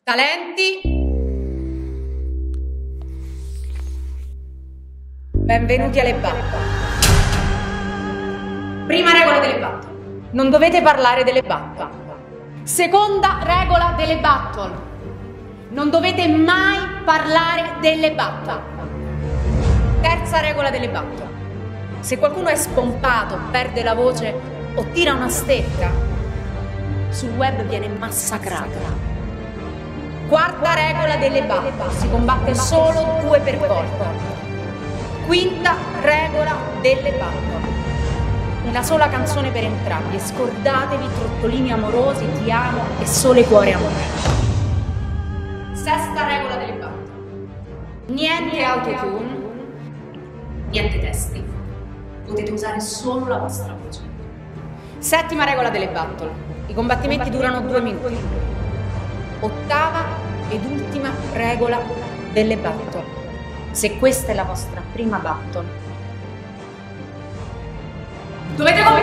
Talenti? Benvenuti alle battle. Prima regola delle battle. Non dovete parlare delle battle. Seconda regola delle battle. Non dovete mai parlare delle battle. Terza regola delle battle. Se qualcuno è spompato, perde la voce o tira una stecca, sul web viene massacrato. Quarta regola delle battle, si combatte solo 2 per volta. Quinta regola delle battle, una sola canzone per entrambi e scordatevi trottolini amorosi, ti amo e sole cuore amore. Sesta regola delle battle, niente autotune, niente testi, potete usare solo la vostra voce. Settima regola delle battle, i combattimenti durano 2 minuti. Ottava ed ultima regola delle battle. Se questa è la vostra prima battle, dovete combattere!